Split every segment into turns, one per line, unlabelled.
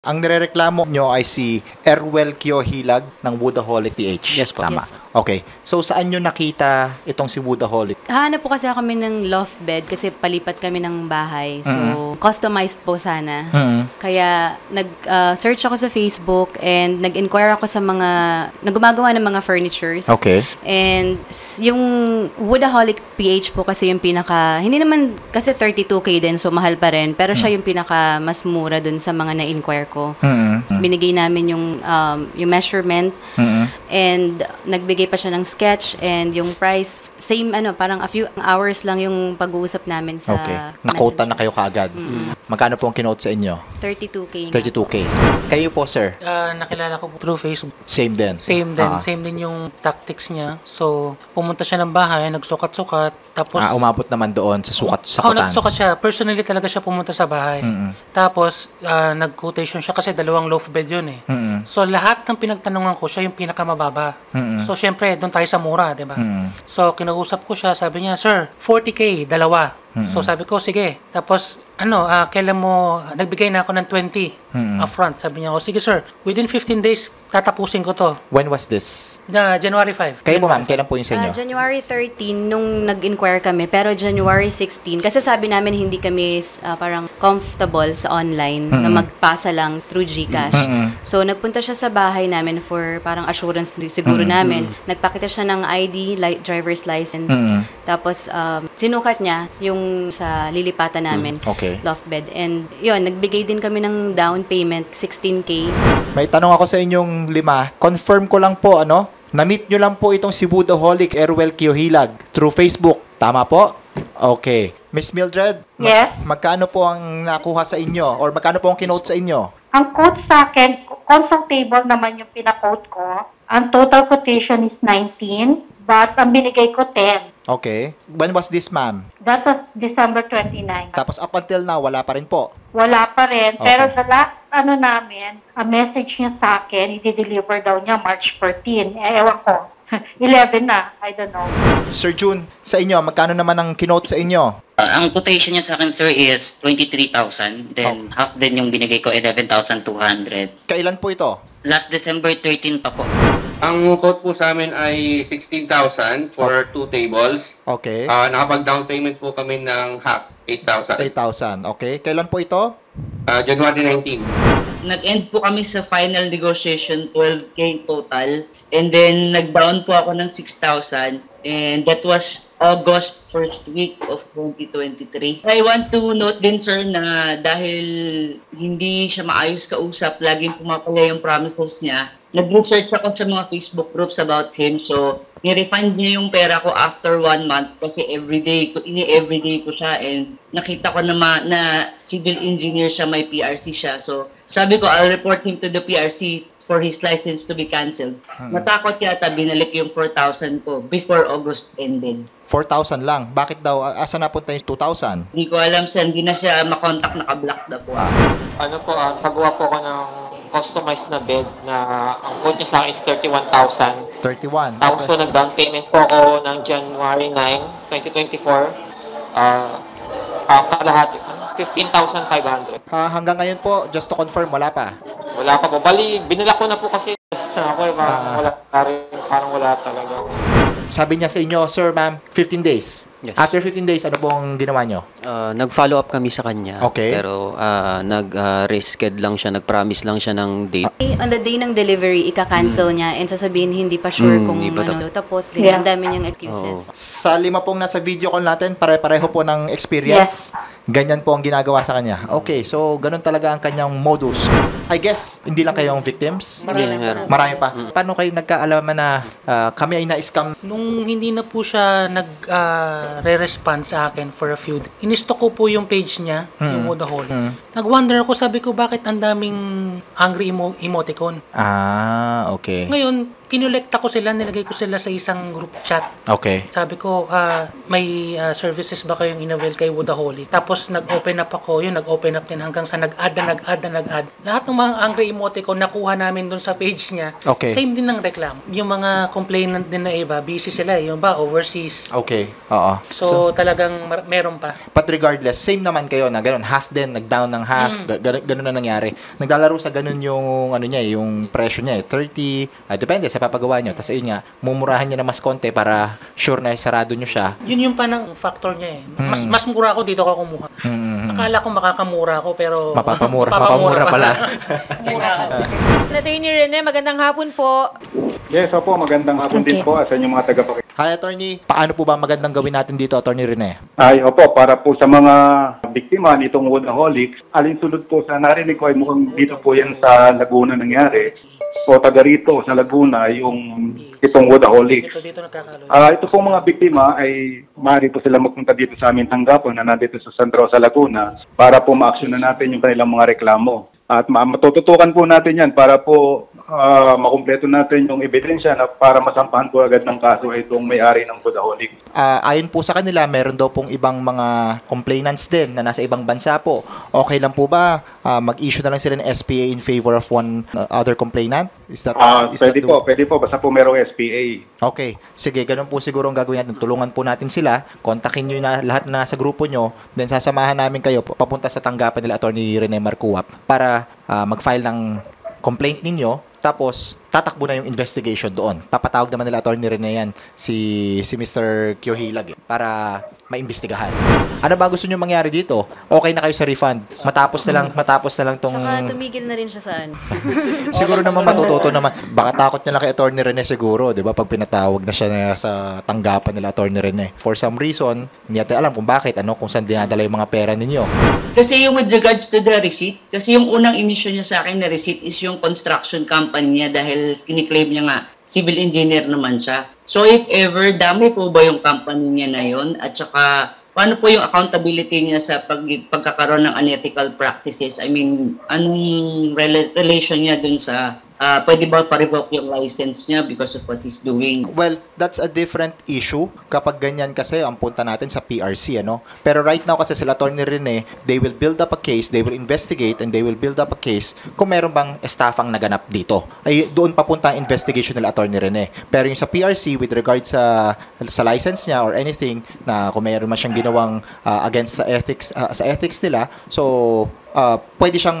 Ang nirereklamo nyo ay si Erwel Kiohilag ng Woodaholic PH.
Yes po.
Tama.
Yes.
Okay. So, saan nyo nakita itong si Woodaholic?
Hanap po kasi kami ng loft bed kasi palipat kami ng bahay. So, customized po sana. Kaya, nag-search ako sa Facebook and nag-inquire ako sa mga, gumagawa ng mga furnitures.
Okay.
And yung Woodaholic PH po kasi yung pinaka, hindi naman kasi 32K din, so mahal pa rin. Pero siya yung pinaka mas mura dun sa mga na-inquire ko. Binigay namin yung measurement and nagbigay pa siya ng sketch and yung price, same parang a few hours lang yung pag-uusap namin sa
Nakota na kayo kaagad. Magkano po ang kinote sa inyo?
32K.
32K. Kayo po, sir?
Nakilala ko through Facebook.
Same din.
Same din yung tactics niya. So, pumunta siya ng bahay, nagsukat-sukat, tapos...
umabot naman doon sa sakutan.
Nagsukat siya. Personally talaga siya pumunta sa bahay. Tapos, nag-quotation siya kasi 2 loaf bed yun eh. So, lahat ng pinagtanungan ko, siya yung pinakamababa. So, syempre, doon tayo sa mura, di ba? So, kinausap ko siya, sabi niya, sir, 40K, 2. So, sabi ko, sige. Tapos, kailan mo, nagbigay na ako ng 20 upfront. Sabi niya, sige sir, within 15 days, tatapusin ko to.
When was this?
January 5.
Kayo po ma'am, kailan po yung sa inyo?
January 13 nung nag-inquire kami, pero January 16, kasi sabi namin hindi kami parang comfortable sa online na magpasa lang through GCash. So, nagpunta siya sa bahay namin for parang assurance siguro namin. Nagpakita siya ng ID, driver's license. Tapos, sinukat niya yung sa lilipatan namin.
Okay.
Loft bed. And yun, nagbigay din kami ng down payment, 16K.
May tanong ako sa inyong 5. Confirm ko lang po, na-meet nyo lang po itong si Woodaholic Erwel Kiohilag through Facebook. Tama po? Okay. Miss Mildred?
Yes.
Magkano po ang nakuha sa inyo? Or magkano po ang kinote sa inyo?
Ang quote sa akin, comfortable naman yung pina-quote ko. Ang total quotation is 19, but ang binigay ko 10.
Okay. When was this, ma'am?
That was December 29.
Tapos up until now, wala pa rin po.
Wala pa rin.
Okay.
Pero the last namin, a message niya sa akin, i-deliver daw niya March 14. Ewan ko. 11 na. I don't know.
Sir June, sa inyo, magkano naman ang kinote sa inyo?
Ang quotation niya sa akin, sir, is 23,000. Then, half din yung binigay ko, 11,200.
Kailan po ito?
Last December 13 pa po.
Ang quote po sa amin ay 16,000 for 2 tables.
Okay.
Nakapag-down payment po kami ng half, 8,000.
8,000. Okay. Kailan po ito?
January 19.
Nag-end po kami sa final negotiation, 12K total. And then, nag-bound po ako ng 6,000. And that was August 1st week of 2023. I want to note din, sir, na dahil hindi siya maayos kausap, laging pumapala yung promises niya, nag-research ako sa mga Facebook groups about him. So, ni-refund niya yung pera ko after 1 month kasi everyday ko siya and nakita ko na civil engineer siya, may PRC siya. So, sabi ko, I'll report him to the PRC for his license to be canceled. Natakot yata, binalik yung 4,000 ko before August ended.
4,000 lang. Bakit daw? Asa napunta yung 2,000?
Hindi ko alam, sir. Hindi na siya makontak, nakablock na po.
Pagawa po ako ng customized na bed na ang quote niya sa akin is 31,000.
31.
Tapos po nag-down payment po ako ng January 9, 2024. Kalahati, 15,500.
Hanggang ngayon po, just to confirm, wala pa?
Wala pa po. Bali, binila ko na po kasi ako parang wala talaga.
Sabi niya sa inyo, sir, ma'am, 15 days.
Yes.
After 15 days, ano pong ginawa nyo?
Nag-follow up kami sa kanya.
Okay.
Pero nag-reschedule lang siya, nag-promise lang siya ng date.
On the day ng delivery, ika-cancel niya and sasabihin hindi pa sure kung
hindi pa
ano. Tapos, ganyan, dami niyang excuses.
Sa 5 pong nasa video call natin, pare-pareho po ng experience. Ganyan po ang ginagawa sa kanya. Okay, so ganun talaga ang kanyang modus. I guess, hindi lang kayong victims? Marami pa. Paano kayo nagkaalaman na kami ay na-scam?
Nung hindi na po siya re-respond sa akin for a few days, inistock ko po yung page niya, yung Woodaholic. Nag-wonder ako, sabi ko, bakit ang daming angry emoticon?
Okay.
Ngayon, kinolekta ko sila, nilagay ko sila sa isang group chat.
Okay.
Sabi ko, may services ba kayong inavail kay Woodaholic? Tapos nag-open up ako, nag-open up din hanggang sa nag-add. Lahat ng mga angry emoticon nakuha namin dun sa page niya.
Okay.
Same din ng reklamo. Yung mga complainant din na iba, busy sila. Yung ba, overseas.
Okay. Oo.
So talagang meron pa.
But regardless, same naman kayo na ganun, half din, nag-down ng half, ganun na nangyari. Naglalaro sa ganun yung yung presyo niya 30, depende sa papagawa niyo. Tapos ayun nga, mumurahan niya na mas konti para sure na sarado niyo siya.
Yun yung panang factor niya Mas mura ako dito ka kumuha. Akala ko makakamura ako pero
mapapamura pala.
Attorney Rene, magandang hapon po.
Yes, opo, magandang hapon din po sa inyong mga tagapakinig.
Hi, Attorney. Paano po ba magandang gawin natin dito, Attorney Rene?
Ay, opo, para po sa mga biktima nitong Woodaholic, alinsunod po sa narinig ko ay mukhang dito po yan sa Laguna nangyari. O taga rito sa Laguna yung itong Woodaholic.
Dito nagkakalo.
Ito pong mga biktima ay maaari po sila magpunta dito sa aming tanggapan na nandito sa San Rosa, Laguna para po ma-action na natin yung kanilang mga reklamo. At matututukan po natin yan para po makumpleto natin yung ebidensya na para masampahan po agad ng kaso itong may-ari ng Woodaholic.
Ayon po sa kanila, meron daw pong ibang mga complainants din na nasa ibang bansa po. Okay lang po ba mag-issue na lang sila ng SPA in favor of one other complainant?
Pwede po. Basta po merong SPA.
Okay. Sige, ganun po siguro ang gagawin natin. Tulungan po natin sila. Kontakin nyo na lahat na nasa grupo nyo. Then sasamahan namin kayo papunta sa tanggapan nila Attorney Rene Marcuap para mag-file ng complaint ninyo. Tapos, tatakbo na yung investigation doon. Papatawag naman nila Attorney Rene yan, si Mr. Kyohilag para maimbestigahan. Ano ba gusto nyo mangyari dito? Okay na kayo sa refund. Matapos na lang tong...
Tsaka tumigil na rin siya saan.
Siguro naman matututo naman. Baka takot niya lang kay Attorney Rene siguro, di ba? Pag pinatawag na siya sa tanggapan nila Attorney Rene. For some reason, hindi natin alam kung bakit, kung saan dinadala yung mga pera ninyo.
Kasi yung with regards to the receipt, kasi yung unang inisyo niya sa akin na receipt is yung construction company niya dahil kiniklaim niya nga civil engineer naman siya. So if ever, dami po ba yung company niya na yun? At saka, paano po yung accountability niya sa pagkakaroon ng unethical practices? I mean, anong relation niya dun sa pwede ba pa-revoke yung license niya because of what he's doing?
Well, that's a different issue. Kapag ganyan kasi, ang punta natin sa PRC, Pero right now kasi sila Attorney Rene, they will build up a case, they will investigate, and they will build up a case kung meron bang estafang naganap dito. Ay, doon papunta ang investigation nila Attorney Rene. Pero yung sa PRC, with regard sa license niya or anything, na kung meron man siyang ginawang against sa ethics nila, so pwedeng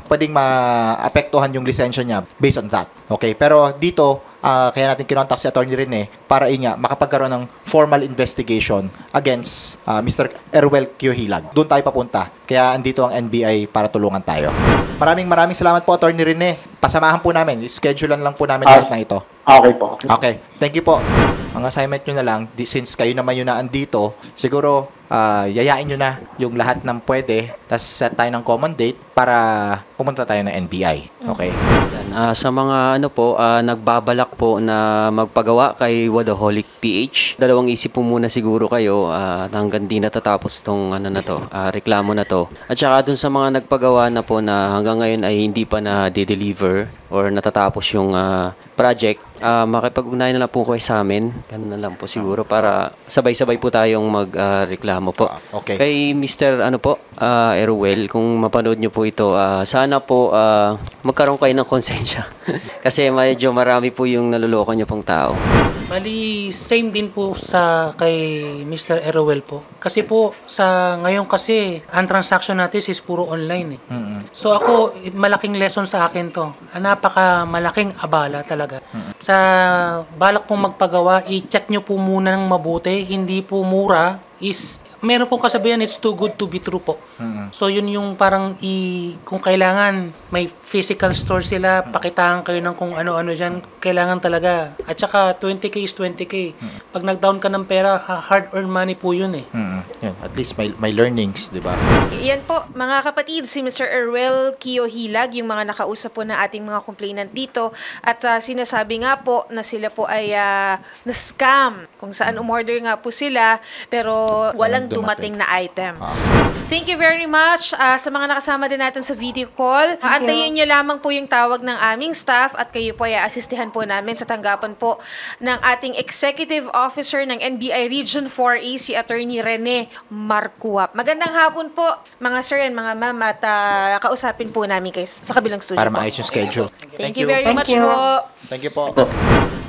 maapektuhan yung lisensya niya based on that. Okay? Pero dito, kaya natin kinontak si Attorney Rene para makapagkaroon ng formal investigation against Mr. Erwel Kyohilag. Doon tayo papunta. Kaya andito ang NBI para tulungan tayo. Maraming salamat po, Attorney Rene. Pasamahan po namin. Schedulean lang po namin lahat ng ito.
Okay po.
Okay. Thank you po. Ang assignment nyo na lang, since kayo naman yun na andito, siguro yayain nyo na yung lahat ng pwede, tapos set tayo ng common date para pumunta tayo ng NBI. Okay?
Sa mga nagbabalak po na magpagawa kay Woodaholic PH, dalawang isip po muna siguro kayo hanggang di natatapos tong reklamo na to. At saka dun sa mga nagpagawa na po na hanggang ngayon ay hindi pa na-deliver or natatapos yung project, makipag-ugnayan na lang po kayo sa amin. Ganun na lang po siguro para sabay-sabay po tayong magreklamo po.
Okay.
Kay Mr. Erwel, kung mapanood nyo po ito, sana po magkaroon kayo ng konsensya. Kasi medyo marami po yung naluloko nyo pong tao.
Bali, same din po sa kay Mr. Erwel po. Kasi po, sa ngayon kasi, ang transaction natin is puro online. So ako, malaking lesson sa akin to. Napaka-malaking abala talaga. Sa balak pong magpagawa, i-check nyo po muna ng mabuti. Hindi po mura is... Meron pong kasabihan, it's too good to be true po. So yun yung parang kung kailangan may physical store sila, pakitaan kayo ng kung ano-ano dyan, kailangan talaga. At saka 20K is 20K. Pag nag-down ka ng pera, hard-earned money po yun eh.
Yun. At least may learnings, di ba?
Yan po, mga kapatid, si Mr. Erwel Kyohilag, yung mga nakausap po na ating mga complainant dito. At sinasabi nga po na sila po ay na-scam. Kung saan umorder nga po sila, pero So, walang dumating na item. Thank you very much sa mga nakasama din natin sa video call. Antayin niyo lamang po yung tawag ng aming staff at kayo po ay asistihan po namin sa tanggapan po ng ating Executive Officer ng NBI Region 4A, si Attorney Rene Marcuap. Magandang hapon po mga sir and mga ma'am at kausapin po namin kayo sa kabilang studio
Para
po.
maayos yung schedule.
Thank you very much po.
Thank you po.